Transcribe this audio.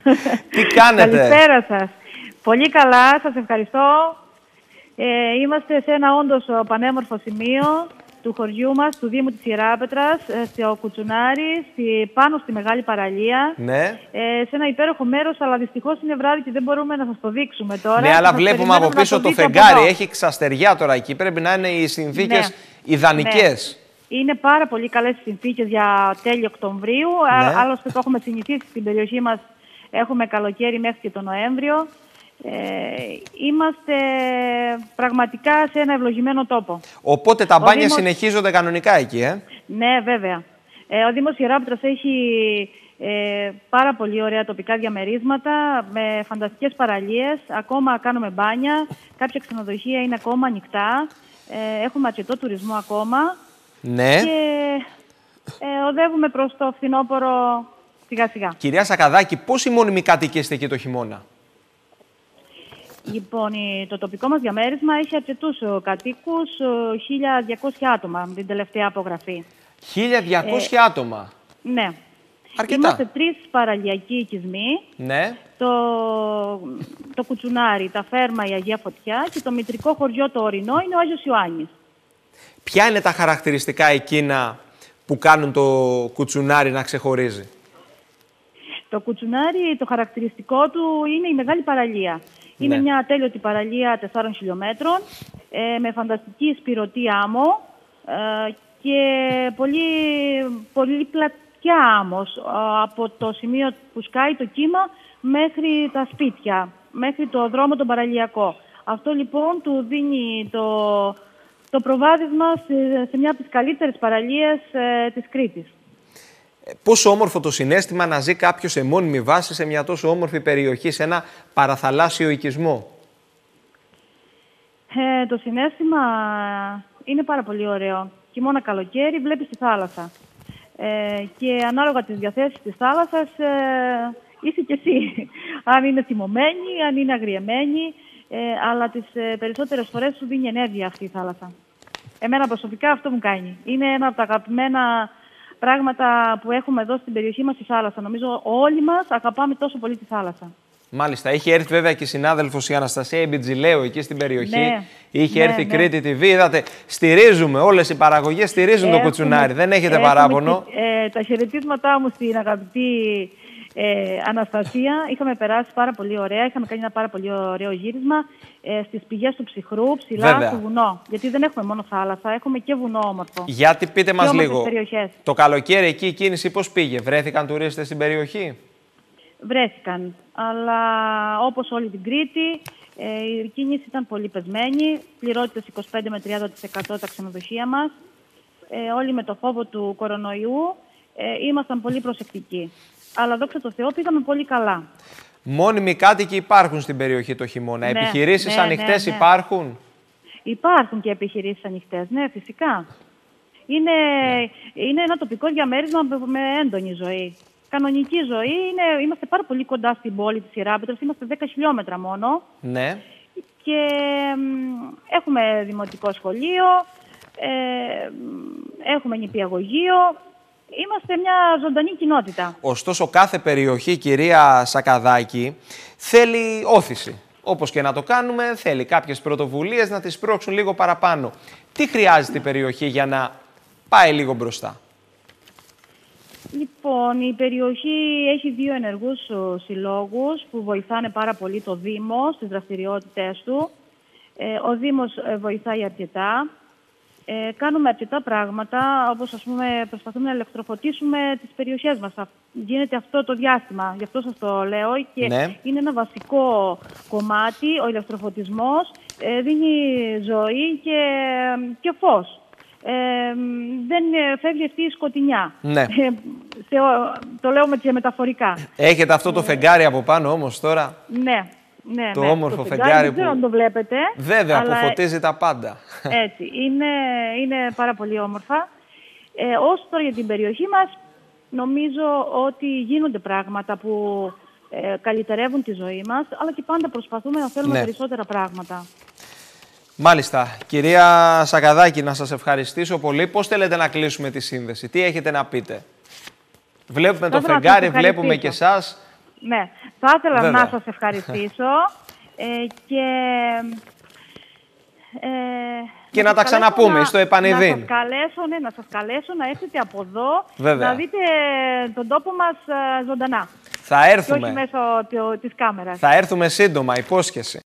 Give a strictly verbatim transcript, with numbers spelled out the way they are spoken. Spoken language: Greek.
Τι κάνετε? Καλησπέρα σας. Πολύ καλά, σας ευχαριστώ. Ε, είμαστε σε ένα όντως πανέμορφο σημείο του χωριού μας, του Δήμου της Ιεράπετρας, στο Κουτσουνάρι, στη, πάνω στη Μεγάλη Παραλία. Ναι. Ε, σε ένα υπέροχο μέρος, αλλά δυστυχώς είναι βράδυ και δεν μπορούμε να σας το δείξουμε τώρα. Ναι, αλλά βλέπουμε από πίσω το, το φεγγάρι, έχει ξαστεριά τώρα εκεί. Πρέπει να είναι οι συνθήκες ναι. ιδανικές. Ναι. Είναι πάρα πολύ καλές συνθήκες για τέλη Οκτωβρίου. Ναι. Άλλωστε το έχουμε συνηθίσει στην περιοχή μας. Έχουμε καλοκαίρι μέχρι και τον Νοέμβριο. Ε, είμαστε πραγματικά σε ένα ευλογημένο τόπο. Οπότε τα μπάνια Δήμος... συνεχίζονται κανονικά εκεί, ε? Ναι, βέβαια. Ε, ο Δήμος Ιεράπετρας έχει ε, πάρα πολύ ωραία τοπικά διαμερίσματα με φανταστικές παραλίες. Ακόμα κάνουμε μπάνια. Κάποια ξενοδοχεία είναι ακόμα ανοιχτά. Ε, έχουμε αρκετό τουρισμό ακόμα. Ναι. Και ε, οδεύουμε προς το φθινόπωρο σιγά σιγά. Κυρία Σακαδάκη, πόσοι μόνιμοι κάτοικοι είστε εκεί το χειμώνα? Λοιπόν, το τοπικό μας διαμέρισμα έχει αρκετούς κατοίκους, χίλια διακόσια άτομα με την τελευταία απογραφή. χίλια διακόσια ε, άτομα. Ναι. Αρκετά. Είμαστε τρεις παραλιακοί οικισμοί. Ναι. Το, το Κουτσουνάρι, τα Φέρμα, η Αγία Φωτιά και το μητρικό χωριό το Ορεινό είναι ο Άγιος Ιωάννης. Ποια είναι τα χαρακτηριστικά εκείνα που κάνουν το Κουτσουνάρι να ξεχωρίζει? Το Κουτσουνάρι, το χαρακτηριστικό του είναι η μεγάλη παραλία. Είναι ναι. μια ατέλειωτη παραλία τεσσάρων χιλιόμετρων, ε, με φανταστική σπυρωτή άμμο ε, και πολύ, πολύ πλατιά άμμος, ε, από το σημείο που σκάει το κύμα μέχρι τα σπίτια, μέχρι το δρόμο τον παραλιακό. Αυτό λοιπόν του δίνει το, το προβάδισμα σε, σε μια από τις καλύτερες παραλίες ε, της Κρήτης. Πόσο όμορφο το συναίσθημα να ζει κάποιος σε μόνιμη βάση σε μια τόσο όμορφη περιοχή, σε ένα παραθαλάσσιο οικισμό? Ε, το συναίσθημα είναι πάρα πολύ ωραίο. Χειμώνα καλοκαίρι βλέπεις τη θάλασσα. Ε, και ανάλογα τις διαθέσεις της θάλασσας ε, είσαι κι εσύ. Αν είναι θυμωμένη, αν είναι αγριεμένη, ε, αλλά τις ε, περισσότερες φορές σου δίνει ενέργεια αυτή η θάλασσα. Εμένα προσωπικά αυτό μου κάνει. Είναι ένα από τα αγαπημένα πράγματα που έχουμε εδώ στην περιοχή μας, η θάλασσα. Νομίζω όλοι μας αγαπάμε τόσο πολύ τη θάλασσα. Μάλιστα. Έχει έρθει βέβαια και η συνάδελφος η Αναστασία Ιμπιτζηλέου εκεί στην περιοχή. Ναι, Είχε ναι, έρθει ναι. Κρήτη τι βι. Είδατε, στηρίζουμε. Όλες οι παραγωγές στηρίζουν έχουμε, το Κουτσουνάρι. Δεν έχετε παράπονο. Ε, τα χαιρετίσματά μου στην αγαπητή ε, Αναστασία. Είχαμε περάσει πάρα πολύ ωραία. Είχαμε κάνει ένα πάρα πολύ ωραίο γύρισμα ε, στις πηγές του Ψυχρού, ψηλά βέβαια. στο βουνό. Γιατί δεν έχουμε μόνο θάλασσα, έχουμε και βουνό όμορφο. Γιατί πείτε μας λίγο. Το καλοκαίρι εκεί η κίνηση πώς πήγε? Βρέθηκαν τουρίστες στην περιοχή? Βρέθηκαν. Αλλά όπως όλη την Κρήτη, ε, η κίνηση ήταν πολύ πεσμένη. Πληρότητες είκοσι πέντε με τριάντα τοις εκατό τα ξενοδοχεία μας. Ε, όλοι με το φόβο του κορονοϊού ε, ήμασταν πολύ προσεκτικοί. Αλλά δόξα τω Θεώ πήγαμε πολύ καλά. Μόνιμοι κάτοικοι υπάρχουν στην περιοχή το χειμώνα. Ναι, επιχειρήσεις ναι, ανοιχτές ναι, ναι. υπάρχουν? Υπάρχουν και επιχειρήσεις ανοιχτές, ναι, φυσικά. Είναι, ναι. είναι ένα τοπικό διαμέρισμα με έντονη ζωή. Κανονική ζωή. Είναι, είμαστε πάρα πολύ κοντά στην πόλη της Ιεράπετρας. Είμαστε δέκα χιλιόμετρα μόνο. Ναι. Και ε, έχουμε δημοτικό σχολείο, ε, έχουμε νηπιαγωγείο. Είμαστε μια ζωντανή κοινότητα. Ωστόσο, κάθε περιοχή, κυρία Σακαδάκη, θέλει όθηση. Όπως και να το κάνουμε, θέλει κάποιες πρωτοβουλίες να τις σπρώξουν λίγο παραπάνω. Τι χρειάζεται η περιοχή για να πάει λίγο μπροστά? Λοιπόν, η περιοχή έχει δύο ενεργούς συλλόγους που βοηθάνε πάρα πολύ το Δήμο στις δραστηριότητες του. Ε, ο Δήμος βοηθάει αρκετά. Ε, κάνουμε αρκετά πράγματα, όπως ας πούμε προσπαθούμε να ηλεκτροφωτίσουμε τις περιοχές μας. Γίνεται αυτό το διάστημα, γι' αυτό σας το λέω και ναι. είναι ένα βασικό κομμάτι, ο ηλεκτροφωτισμός, ε, δίνει ζωή και, και φως. Ε, δεν φεύγει αυτή η σκοτεινιά. Ναι. Ε, σε, το λέω και μεταφορικά. Έχετε αυτό το ε, φεγγάρι από πάνω όμως τώρα. Ναι. Ναι, το ναι, όμορφο το φεγγάρι, φεγγάρι που... Δεν ξέρω αν το βλέπετε. Βέβαια, αλλά... που φωτίζει τα πάντα. Έτσι, είναι, είναι πάρα πολύ όμορφα. Ε, όσο τώρα για την περιοχή μας, νομίζω ότι γίνονται πράγματα που ε, καλυτερεύουν τη ζωή μας, αλλά και πάντα προσπαθούμε να θέλουμε ναι. περισσότερα πράγματα. Μάλιστα. Κυρία Σακαδάκη, να σας ευχαριστήσω πολύ. Πώς θέλετε να κλείσουμε τη σύνδεση? Τι έχετε να πείτε? Βλέπουμε το φεγγάρι, βλέπουμε και εσάς. Ναι, θα ήθελα Βέβαια. να σας ευχαριστήσω ε, και... Ε, Και να, σας τα ξαναπούμε να, στο επανειδήν. Να σας καλέσω, ναι, να σας καλέσω να έρθετε από εδώ, Βέβαια. να δείτε τον τόπο μας ε, ζωντανά. Θα έρθουμε. Και όχι μέσω της κάμερας. Θα έρθουμε σύντομα, υπόσχεση.